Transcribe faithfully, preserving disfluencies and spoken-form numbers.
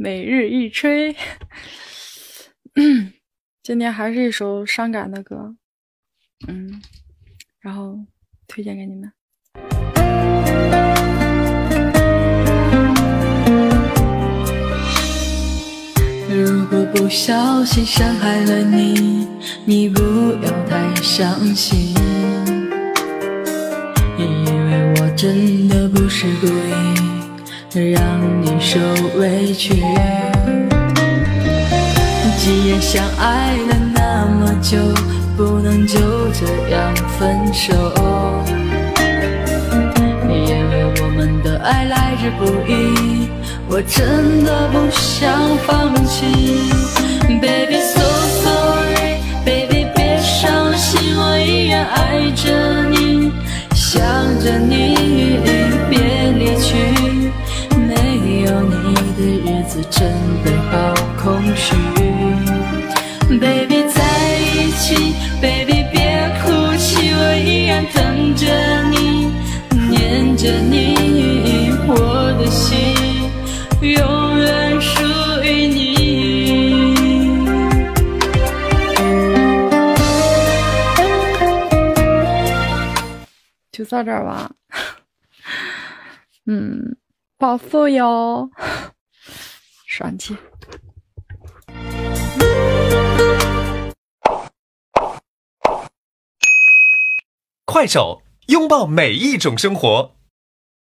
每日一吹。今天还是一首伤感的歌，嗯，然后推荐给你们。 如果不小心伤害了你，你不要太伤心，因为我真的不是故意让你受委屈。既然相爱了那么久，不能就这样分手，因为我们的爱来之不易，我真的不想放弃。 Baby so sorry Baby 别伤心，我依然爱着你，想着你，别离去，没有你的日子真的好空虚。 Baby 在一起 Baby 别哭泣，我依然等着你，念着你，我的心永远属于你。 就到这儿吧。嗯，暴富哟，爽气。 快手，拥抱每一种生活。